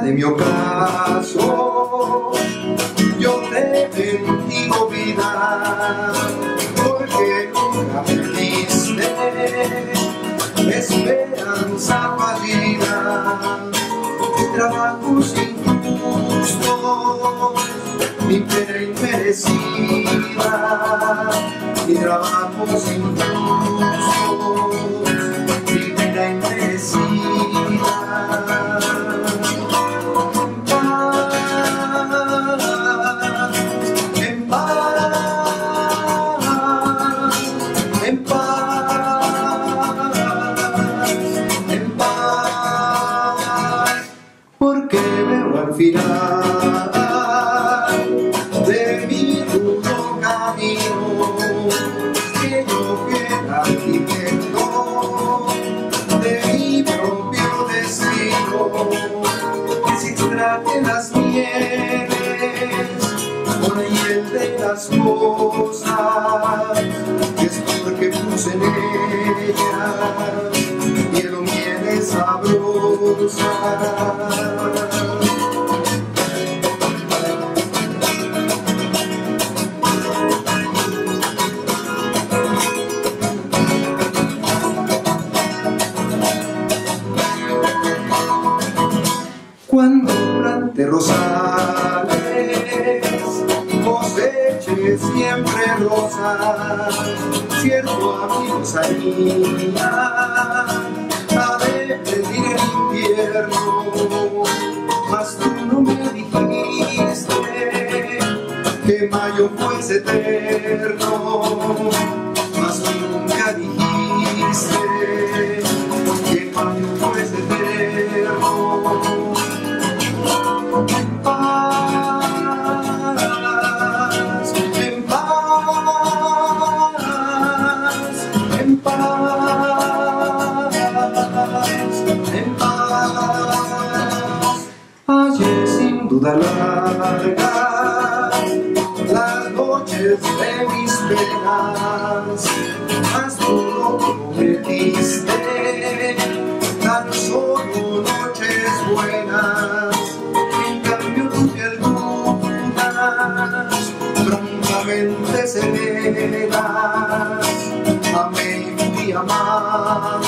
de mi ocaso, yo te bendigo vida, porque nunca me diste esperanza fallida. Mi trabajo sin gusto, mi pena inmerecida, mi trabajo sin gusto, mi pena inmerecida. En paz, en paz, en paz, porque veo al final de mi duro camino que yo quiera viviendo de mi propio destino, que se extraen las mieles con la hiel de las cosas, que es porque puse en ellas miel o mieles sabrosas. Cuando plante rosales, coseche siempre rosas, cierto amigo salía a despedir el invierno, mas tú no me dijiste que mayo fuese eterno, mas tú nunca dijiste que mayo fuese eterno. En paz, en paz, en paz, en paz. Ayer sin duda largas las noches de mis penas, mas tú no prometiste tan solo noches buenas. Prontamente serenas, amé y fui amado